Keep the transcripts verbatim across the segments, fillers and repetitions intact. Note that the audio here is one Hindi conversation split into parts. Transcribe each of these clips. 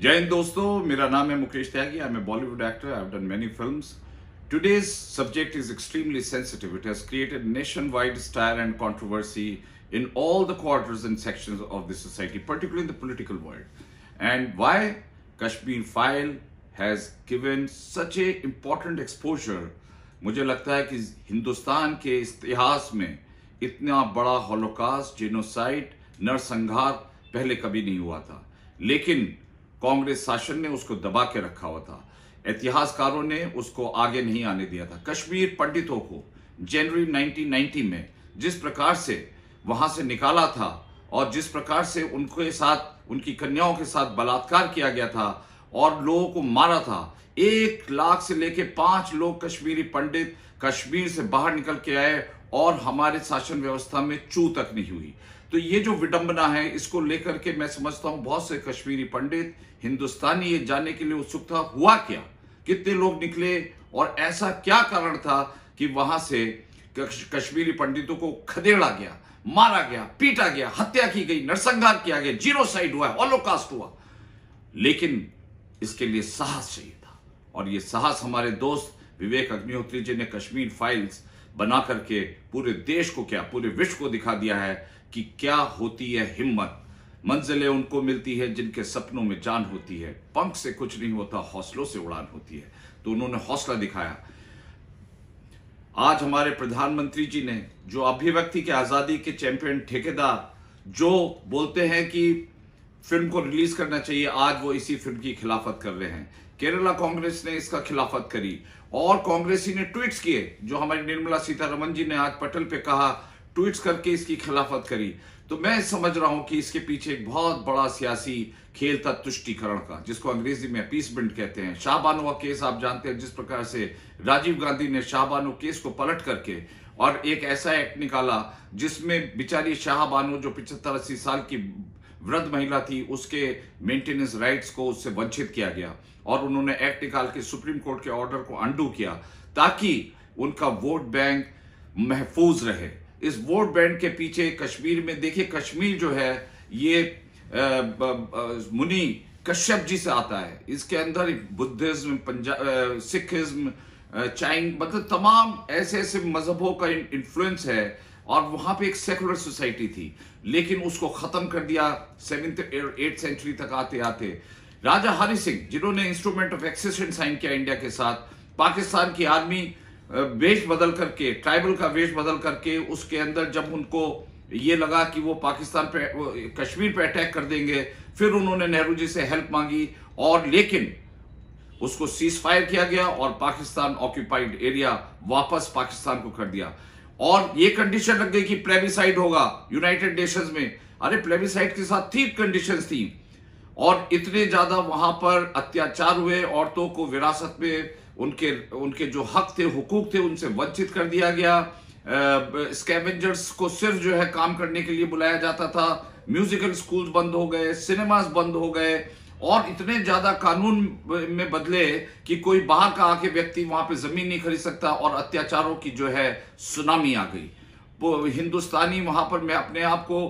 जय हिंद दोस्तों, मेरा नाम है Mukesh Tyagi. I am a Bollywood actor. I have done many films. Today's subject is extremely sensitive. It has created nationwide stir and controversy in all the quarters and sections of the society, particularly in the political world. And why Kashmir file has given such a important exposure. मुझे लगता है कि हिंदुस्तान के इतिहास में इतना बड़ा हॉलोकॉस्ट, जेनोसाइड, नरसंहार पहले कभी नहीं हुआ था. लेकिन कांग्रेस शासन ने उसको दबा के रखा हुआ था. इतिहासकारों ने उसको आगे नहीं आने दिया था. कश्मीर पंडितों को जनवरी नाइनटीन नाइंटी में जिस प्रकार से वहां से निकाला था और जिस प्रकार से उनके साथ, उनकी कन्याओं के साथ बलात्कार किया गया था और लोगों को मारा था. एक लाख से लेके पांच लोग कश्मीरी पंडित कश्मीर से बाहर निकल के आए और हमारे शासन व्यवस्था में चू तक नहीं हुई. तो ये जो विडंबना है, इसको लेकर के मैं समझता हूं बहुत से कश्मीरी पंडित, हिंदुस्तानी ये जानने के लिए उत्सुक था हुआ क्या, कितने लोग निकले और ऐसा क्या कारण था कि वहां से कश्मीरी पंडितों को खदेड़ा गया, मारा गया, पीटा गया, हत्या की गई, नरसंहार किया गया, जीनोसाइड हुआ, हॉलोकॉस्ट हुआ. लेकिन इसके लिए साहस चाहिए था और ये साहस हमारे दोस्त विवेक अग्निहोत्री जी ने कश्मीर फाइल्स बना करके पूरे देश को, क्या पूरे विश्व को दिखा दिया है कि क्या होती है हिम्मत. मंजिलें उनको मिलती है जिनके सपनों में जान होती है. पंख से कुछ नहीं होता, हौसलों से उड़ान होती है. तो उन्होंने हौसला दिखाया. आज हमारे प्रधानमंत्री जी ने, जो अभिव्यक्ति के आजादी के चैंपियन ठेकेदार, जो बोलते हैं कि फिल्म को रिलीज करना चाहिए, आज वो इसी फिल्म की खिलाफत कर रहे हैं. केरला कांग्रेस ने इसका खिलाफत करी और कांग्रेसी ने ट्वीट्स किए, जो हमारी निर्मला सीतारमण जी ने आज पटल पे कहा, ट्वीट्स करके इसकी खिलाफत करी. तो मैं समझ रहा हूं कि इसके पीछे एक बहुत बड़ा सियासी खेल था तुष्टीकरण का, जिसको अंग्रेजी में अपीसमेंट कहते हैं. शाहबानो का केस आप जानते हैं, जिस प्रकार से राजीव गांधी ने शाहबानो केस को पलट करके और एक ऐसा एक्ट निकाला जिसमें बेचारी शाहबानो, जो पिछहत्तर अस्सी साल की वृद्ध महिला थी, उसके मेंटेनेंस राइट्स को उससे वंचित किया गया और उन्होंने एक्ट निकाल के सुप्रीम कोर्ट के ऑर्डर को अंडू किया ताकि उनका वोट बैंक महफूज रहे. इस वोट बैंक के पीछे कश्मीर में देखिए, कश्मीर जो है ये आ, ब, आ, मुनि कश्यप जी से आता है. इसके अंदर बुद्धिज्म, पंजाब, सिखिज्म, चाइन, मतलब तमाम ऐसे ऐसे मजहबों का इन्फ्लुएंस है और वहां पे एक सेकुलर सोसाइटी थी. लेकिन उसको खत्म कर दिया सेवेंथ एट्थ सेंचुरी तक आते आते. राजा हरि सिंह, जिन्होंने इंस्ट्रूमेंट ऑफ एक्सेशन साइन किया इंडिया के साथ, पाकिस्तान की आर्मी वेश बदल करके, ट्राइबल का वेश बदल करके, उसके अंदर जब उनको ये लगा कि वो पाकिस्तान पे, कश्मीर पे अटैक कर देंगे, फिर उन्होंने नेहरू जी से हेल्प मांगी और लेकिन उसको सीज फायर किया गया और पाकिस्तान ऑक्यूपाइड एरिया वापस पाकिस्तान को कर दिया. और ये कंडीशन लग गई कि प्लेबिसाइड होगा यूनाइटेड नेशंस में. अरे प्लेबिसाइड के साथ ठीक कंडीशंस थी और इतने ज्यादा वहां पर अत्याचार हुए, औरतों को विरासत में उनके उनके जो हक थे, हुकूक थे, उनसे वंचित कर दिया गया. स्कैवेंजर्स को सिर्फ जो है काम करने के लिए बुलाया जाता था. म्यूजिकल स्कूल्स बंद हो गए, सिनेमास बंद हो गए और इतने ज्यादा कानून में बदले कि कोई बाहर का आके व्यक्ति वहां पे जमीन नहीं खरीद सकता और अत्याचारों की जो है सुनामी आ गई. वो हिंदुस्तानी वहां पर मैं अपने आप को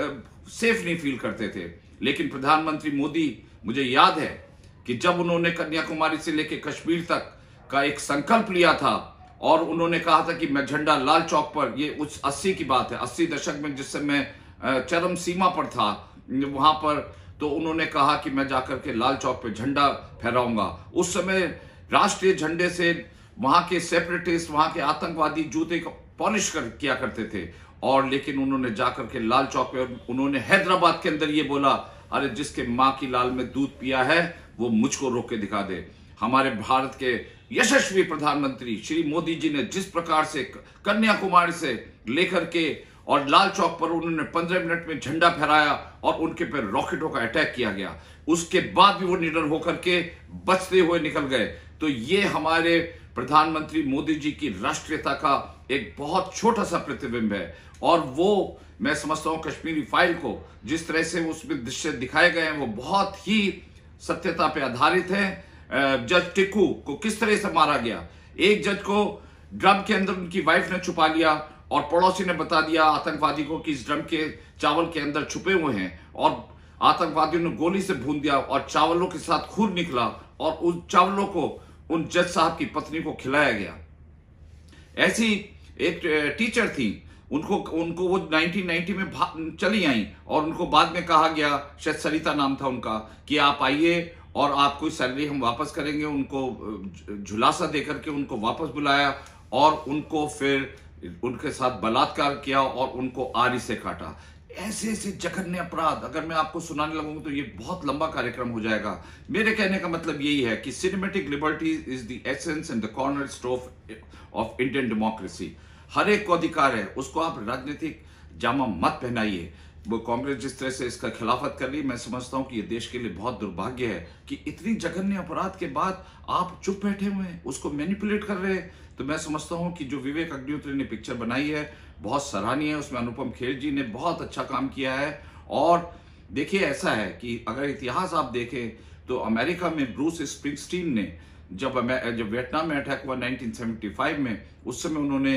सेफ नहीं फील करते थे. लेकिन प्रधानमंत्री मोदी, मुझे याद है कि जब उन्होंने कन्याकुमारी से लेकर कश्मीर तक का एक संकल्प लिया था और उन्होंने कहा था कि मैं झंडा लाल चौक पर, ये उस अस्सी की बात है, अस्सी दशक में जिस समय चरम सीमा पर था वहां पर, तो उन्होंने कहा कि मैं जाकर के लाल चौक पे झंडा फहराऊंगा. उस समय राष्ट्रीय झंडे से वहां के सेपरेटिस्ट, वहां के आतंकवादी जूते को पॉलिश कर किया करते थे. और लेकिन उन्होंने जाकर के लाल चौक पे, उन्होंने हैदराबाद के अंदर ये बोला, अरे जिसके मां की लाल में दूध पिया है वो मुझको रोक के दिखा दे. हमारे भारत के यशस्वी प्रधानमंत्री श्री मोदी जी ने जिस प्रकार से कन्याकुमारी से लेकर के और लाल चौक पर उन्होंने पंद्रह मिनट में झंडा फहराया और उनके पर रॉकेटों का अटैक किया गया, उसके बाद भी वो निडर होकर के बचते हुए निकल गए. तो ये हमारे प्रधानमंत्री मोदी जी की राष्ट्रीयता का एक बहुत छोटा सा प्रतिबिंब है. और वो मैं समझता हूं कश्मीरी फाइल को जिस तरह से उसमें दृश्य दिखाए गए हैं वो बहुत ही सत्यता पे आधारित है. जज टिक्कू को किस तरह से मारा गया, एक जज को ड्रम के अंदर उनकी वाइफ ने छुपा लिया और पड़ोसी ने बता दिया आतंकवादी को कि इस ड्रम के चावल के अंदर छुपे हुए हैं और आतंकवादियों ने गोली से भून दिया और चावलों के साथ खून निकला और उन चावलों को उन जज साहब की पत्नी को खिलाया गया। ऐसी एक टीचर थी, उनको उनको वो नाइनटीन नाइंटी में चली आई और उनको बाद में कहा गया, शायद सरिता नाम था उनका, कि आप आइए और आपको सैलरी हम वापस करेंगे। उनको झुलासा देकर के उनको वापस बुलाया और उनको फिर उनके साथ बलात्कार किया और उनको आरी से काटा। ऐसे ऐसे जघन्य अपराध अगर मैं आपको सुनाने लगूंगा तो ये बहुत लंबा कार्यक्रम हो जाएगा। मेरे कहने का मतलब यही है कि cinematic liberty is the essence and the cornerstone of Indian democracy. हर एक को अधिकार है, उसको आप राजनीतिक जामा मत पहनाइए। वो कांग्रेस जिस तरह से इसका खिलाफत कर रही है, मैं समझता हूं कि ये देश के लिए बहुत दुर्भाग्य है कि इतनी जघन्य अपराध के बाद आप चुप बैठे हुए हैं, उसको मैनिपुलेट कर रहे हैं। तो मैं समझता हूं कि जो विवेक अग्निहोत्री ने पिक्चर बनाई है बहुत सराहनीय है, उसमें अनुपम खेर जी ने बहुत अच्छा काम किया है। और देखिए ऐसा है कि अगर इतिहास आप देखें तो अमेरिका में ब्रूस स्प्रिंगस्टीन ने जब जब वियतनाम में अटैक हुआ नाइनटीन सेवेंटी फाइव में, उस समय उन्होंने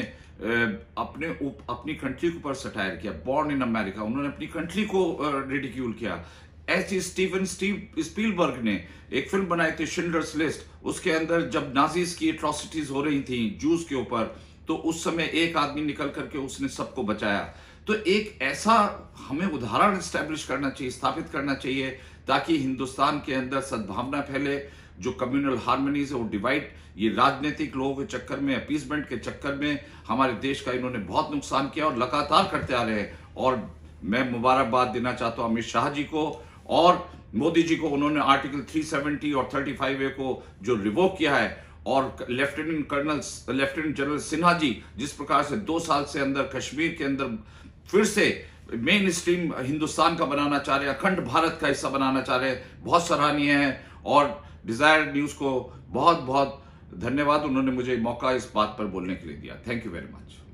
अपने उप, अपनी कंट्री के ऊपर सटायर किया, बॉर्न इन अमेरिका, उन्होंने अपनी कंट्री को रिडिक्यूल किया। ऐसी स्टीवन स्टीव स्पीलबर्ग ने एक फिल्म बनाई थी शिंडलर्स लिस्ट, उसके अंदर जब नाजीज की एट्रोसिटीज हो रही थी जूस के ऊपर, तो उस समय एक आदमी निकल करके उसने सबको बचाया। तो एक ऐसा हमें उदाहरण स्टैब्लिश करना चाहिए, स्थापित करना चाहिए, ताकि हिंदुस्तान के अंदर सद्भावना फैले। जो कम्युनल हार्मनीज है वो डिवाइड, ये राजनीतिक लोगों के चक्कर में, अपीसमेंट के चक्कर में हमारे देश का इन्होंने बहुत नुकसान किया और लगातार करते आ रहे हैं। और मैं मुबारकबाद देना चाहता हूं अमित शाह जी को और मोदी जी को, उन्होंने आर्टिकल थ्री सेवेंटी और थर्टी फाइव ए को जो रिवोक किया है। और lieutenant colonel lieutenant general Sinha ji जिस प्रकार से दो साल से अंदर कश्मीर के अंदर फिर से मेन स्ट्रीम हिंदुस्तान का बनाना चाह रहे हैं, अखंड भारत का हिस्सा बनाना चाह रहे हैं, बहुत सराहनीय है। और डिजायर न्यूज को बहुत बहुत धन्यवाद, उन्होंने मुझे मौका इस बात पर बोलने के लिए दिया। Thank you very much.